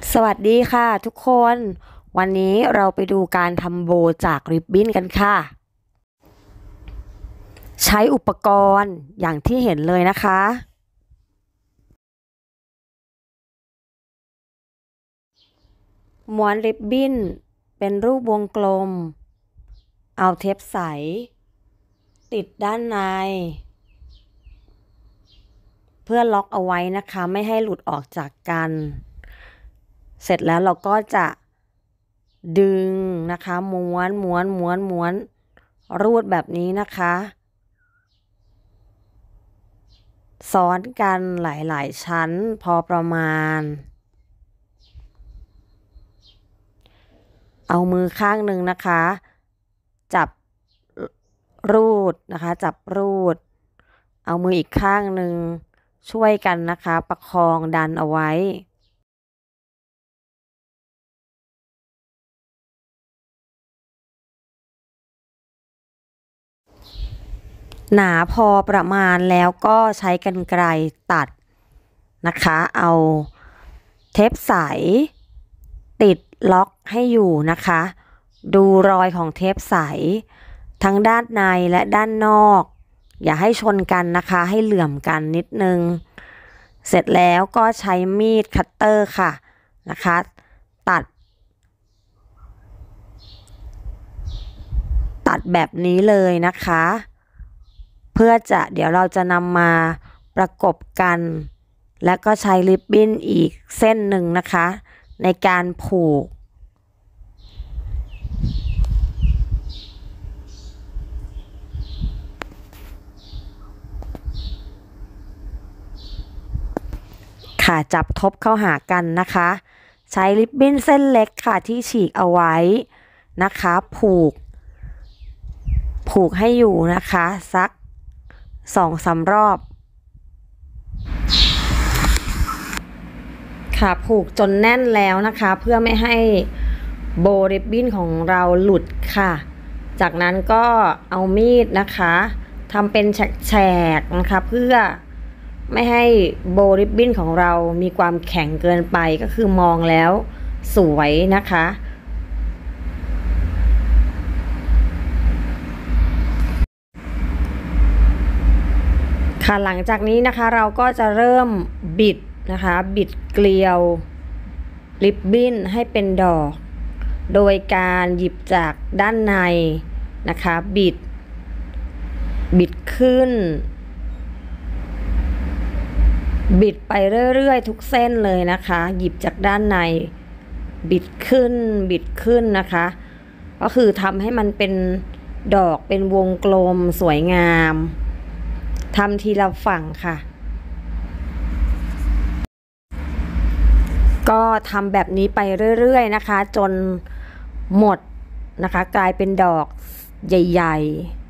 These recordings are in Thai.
สวัสดีค่ะทุกคนวันนี้เราไปดูการทำโบจากริบบิ้นกันค่ะใช้อุปกรณ์อย่างที่เห็นเลยนะคะม้วนริบบิ้นเป็นรูปวงกลมเอาเทปใสติดด้านในเพื่อล็อกเอาไว้นะคะไม่ให้หลุดออกจากกันเสร็จแล้วเราก็จะดึงนะคะม้วนรูดแบบนี้นะคะซ้อนกันหลายๆชั้นพอประมาณเอามือข้างหนึ่งนะคะจับรูดนะคะจับรูดเอามืออีกข้างหนึ่งช่วยกันนะคะประคองดันเอาไว้หนาพอประมาณแล้วก็ใช้กรรไกรตัดนะคะเอาเทปใสติดล็อกให้อยู่นะคะดูรอยของเทปใสทั้งด้านในและด้านนอกอย่าให้ชนกันนะคะให้เหลื่อมกันนิดนึงเสร็จแล้วก็ใช้มีดคัตเตอร์ค่ะนะคะตัดแบบนี้เลยนะคะเพื่อเดี๋ยวเราจะนำมาประกบกันและก็ใช้ริบบิ้นอีกเส้นหนึ่งนะคะในการผูกค่ะจับทบเข้าหากันนะคะใช้ริบบิ้นเส้นเล็กค่ะที่ฉีกเอาไว้นะคะผูกให้อยู่นะคะสัก2-3 รอบค่ะผูกจนแน่นแล้วนะคะเพื่อไม่ให้โบริบบิ้นของเราหลุดค่ะจากนั้นก็เอามีดนะคะทำเป็นแฉกๆนะคะเพื่อไม่ให้โบริบบิ้นของเรามีความแข็งเกินไปก็คือมองแล้วสวยนะคะค่ะหลังจากนี้นะคะเราก็จะเริ่มบิดนะคะบิดเกลียวริบบิ้นให้เป็นดอกโดยการหยิบจากด้านในนะคะบิดขึ้นบิดไปเรื่อยๆทุกเส้นเลยนะคะหยิบจากด้านในบิดขึ้นนะคะก็คือทำให้มันเป็นดอกเป็นวงกลมสวยงามทำทีละฝั่งค่ะก็ทำแบบนี้ไปเรื่อยๆนะคะจนหมดนะคะกลายเป็นดอกใหญ่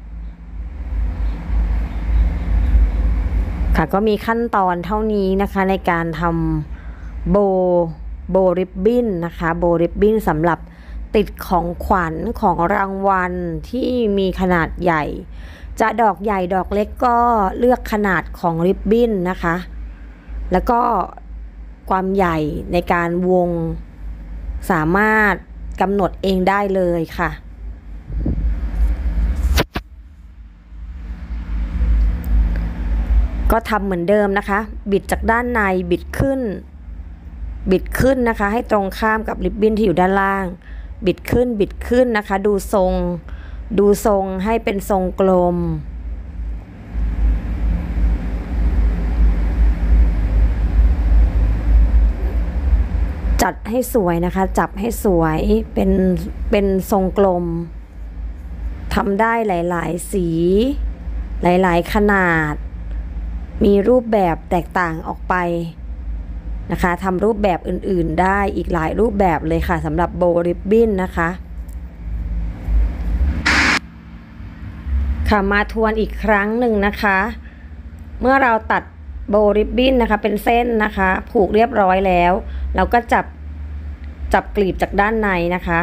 ๆค่ะก็มีขั้นตอนเท่านี้นะคะในการทำโบริบบิ้นนะคะโบริบบิ้นสำหรับติดของขวัญของรางวัลที่มีขนาดใหญ่จะดอกใหญ่ดอกเล็กก็เลือกขนาดของริบบิ้นนะคะแล้วก็ความใหญ่ในการวงสามารถกำหนดเองได้เลยค่ะก็ทำเหมือนเดิมนะคะบิดจากด้านในบิดขึ้นนะคะให้ตรงข้ามกับริบบิ้นที่อยู่ด้านล่างบิดขึ้นนะคะดูทรงให้เป็นทรงกลมจัดให้สวยนะคะจับให้สวยเป็นทรงกลมทำได้หลายๆสีหลายๆขนาดมีรูปแบบแตกต่างออกไปนะคะทำรูปแบบอื่นๆได้อีกหลายรูปแบบเลยค่ะสำหรับโบริบบิ้นนะคะค่ะมาทวนอีกครั้งหนึ่งนะคะเมื่อเราตัดโบริบบิ้นนะคะเป็นเส้นนะคะผูกเรียบร้อยแล้วเราก็จับกลีบจากด้านในนะคะ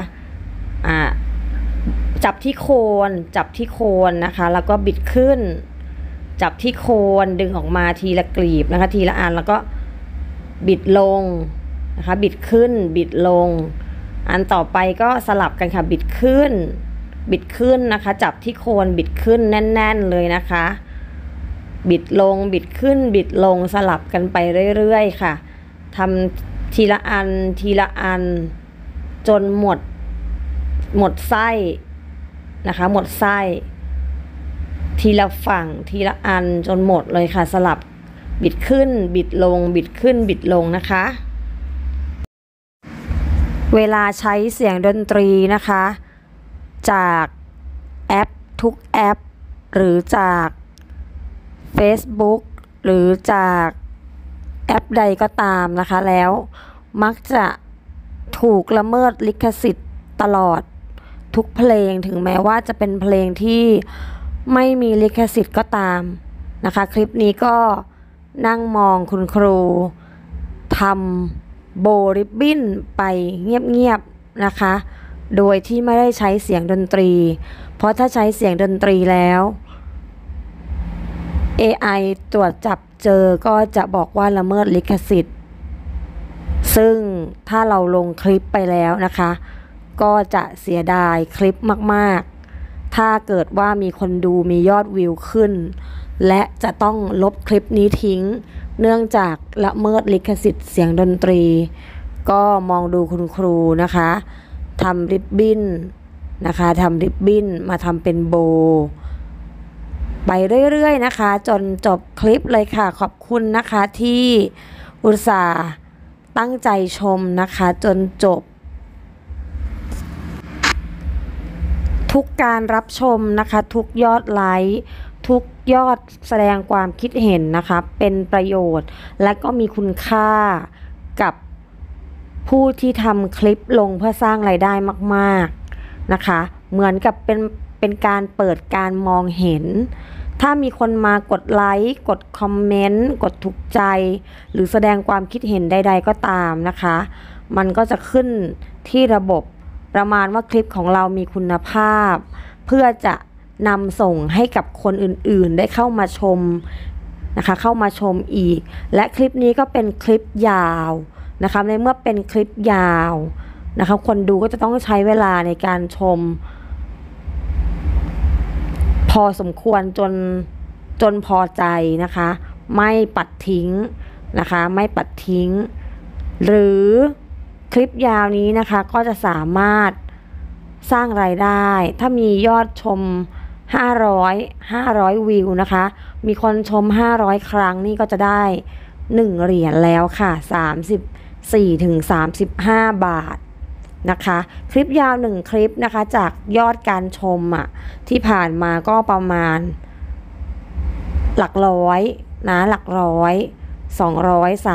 จับที่โคนนะคะแล้วก็บิดขึ้นจับที่โคนดึงออกมาทีละกลีบนะคะทีละอันแล้วก็บิดลงนะคะบิดขึ้นบิดลงอันต่อไปก็สลับกันค่ะบิดขึ้นนะคะจับที่โคนบิดขึ้นแน่นๆเลยนะคะบิดลงบิดขึ้นบิดลงสลับกันไปเรื่อยๆค่ะทำทีละอันจนหมดไส้นะคะหมดไส้ทีละฝั่งทีละอันจนหมดเลยค่ะสลับบิดขึ้นบิดลงบิดขึ้นบิดลงนะคะเวลาใช้เสียงดนตรีนะคะจากแอปทุกแอปหรือจาก Facebook หรือจากแอปใดก็ตามนะคะแล้วมักจะถูกละเมิดลิขสิทธิ์ตลอดทุกเพลงถึงแม้ว่าจะเป็นเพลงที่ไม่มีลิขสิทธิ์ก็ตามนะคะคลิปนี้ก็นั่งมองคุณครูทำโบริบบิ้นไปเงียบๆนะคะโดยที่ไม่ได้ใช้เสียงดนตรีเพราะถ้าใช้เสียงดนตรีแล้ว AI ตรวจจับเจอก็จะบอกว่าละเมิดลิขสิทธิ์ซึ่งถ้าเราลงคลิปไปแล้วนะคะก็จะเสียดายคลิปมากๆถ้าเกิดว่ามีคนดูมียอดวิวขึ้นและจะต้องลบคลิปนี้ทิ้งเนื่องจากละเมิดลิขสิทธิ์เสียงดนตรีก็มองดูคุณครูนะคะทำริบบิ้นนะคะทำริบบิ้นมาทำเป็นโบไปเรื่อยๆนะคะจนจบคลิปเลยค่ะขอบคุณนะคะที่อุตส่าห์ตั้งใจชมนะคะจนจบทุกการรับชมนะคะทุกยอดไลค์ทุกยอดแสดงความคิดเห็นนะคะเป็นประโยชน์และก็มีคุณค่ากับผู้ที่ทำคลิปลงเพื่อสร้างรายได้มากๆนะคะเหมือนกับเป็นการเปิดการมองเห็นถ้ามีคนมากดไลค์กดคอมเมนต์กดถูกใจหรือแสดงความคิดเห็นใดๆก็ตามนะคะมันก็จะขึ้นที่ระบบประมาณว่าคลิปของเรามีคุณภาพเพื่อจะนำส่งให้กับคนอื่นๆได้เข้ามาชมนะคะเข้ามาชมอีกและคลิปนี้ก็เป็นคลิปยาวนะคะในเมื่อเป็นคลิปยาวนะคะคนดูก็จะต้องใช้เวลาในการชมพอสมควรจนพอใจนะคะไม่ปัดทิ้งนะคะไม่ปัดทิ้งหรือคลิปยาวนี้นะคะก็จะสามารถสร้างรายได้ถ้ามียอดชม500วิวนะคะมีคนชม500ครั้งนี่ก็จะได้1เหรียญแล้วค่ะ34 ถึง 35 บาทนะคะคลิปยาว1คลิปนะคะจากยอดการชมที่ผ่านมาก็ประมาณหลักร้อยนะหลักร้อย200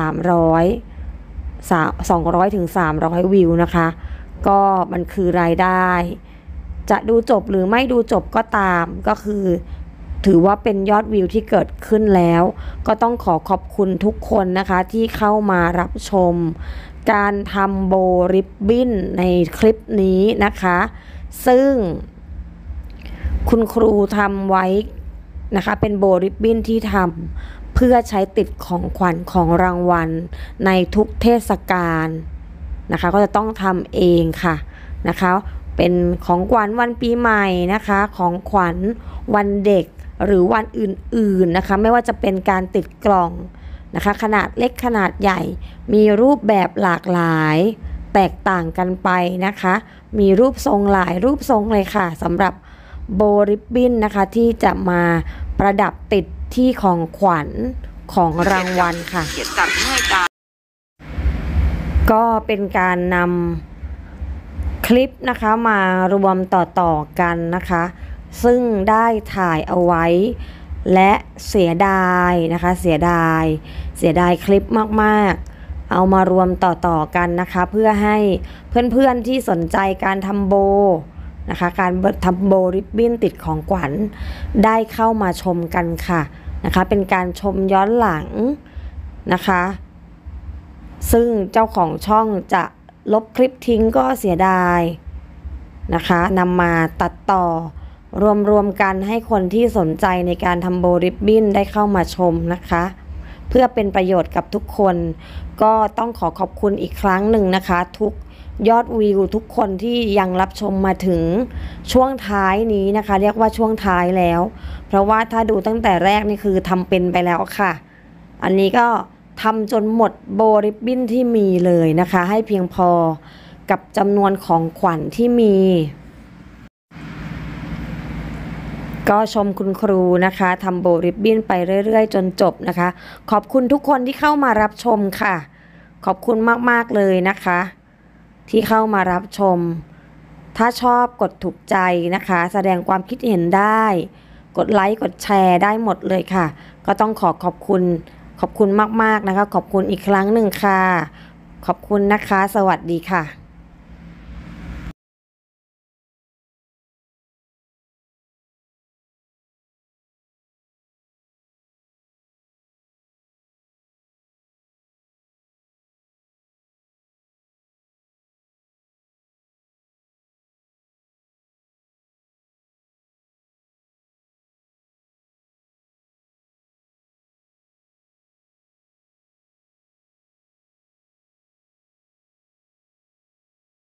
300 ถึง 300วิวนะคะก็มันคือรายได้จะดูจบหรือไม่ดูจบก็ตามก็คือถือว่าเป็นยอดวิวที่เกิดขึ้นแล้วก็ต้องขอบคุณทุกคนนะคะที่เข้ามารับชมการทำโบริบบิ้นในคลิปนี้นะคะซึ่งคุณครูทำไว้นะคะเป็นโบริบบิ้นที่ทำเพื่อใช้ติดของขวัญของรางวัลในทุกเทศกาลนะคะก็จะต้องทำเองค่ะนะคะเป็นของขวัญวันปีใหม่นะคะของขวัญวันเด็กหรือวันอื่นๆนะคะไม่ว่าจะเป็นการติดกล่องนะคะขนาดเล็กขนาดใหญ่มีรูปแบบหลากหลายแตกต่างกันไปนะคะมีรูปทรงหลายรูปทรงเลยค่ะสำหรับโบริบบิ้นนะคะที่จะมาประดับติดที่ของขวัญของรางวัลค่ะก็เป็นการนำคลิปนะคะมารวมต่อกันนะคะซึ่งได้ถ่ายเอาไว้และเสียดายนะคะเสียดายคลิปมากๆเอามารวมต่อกันนะคะเพื่อให้เพื่อนๆที่สนใจการทำโบนะคะการทำโบริบบิ้นติดของขวัญได้เข้ามาชมกันค่ะนะคะเป็นการชมย้อนหลังนะคะซึ่งเจ้าของช่องจะลบคลิปทิ้งก็เสียดายนะคะนำมาตัดต่อรวมกันให้คนที่สนใจในการทำโบริบบิ้นได้เข้ามาชมนะคะเพื่อเป็นประโยชน์กับทุกคนก็ต้องขอบคุณอีกครั้งหนึ่งนะคะทุกยอดวิวทุกคนที่ยังรับชมมาถึงช่วงท้ายนี้นะคะเรียกว่าช่วงท้ายแล้วเพราะว่าถ้าดูตั้งแต่แรกนี่คือทำเป็นไปแล้วค่ะอันนี้ก็ทำจนหมดโบริบบิ้นที่มีเลยนะคะให้เพียงพอกับจำนวนของขวัญที่มีก็ชมคุณครูนะคะทำโบริบบิ้นไปเรื่อยๆจนจบนะคะขอบคุณทุกคนที่เข้ามารับชมค่ะขอบคุณมากๆเลยนะคะที่เข้ามารับชมถ้าชอบกดถูกใจนะคะแสดงความคิดเห็นได้กดไลค์กดแชร์ได้หมดเลยค่ะก็ต้องขอบคุณมากๆนะคะขอบคุณอีกครั้งหนึ่งค่ะขอบคุณนะคะสวัสดีค่ะ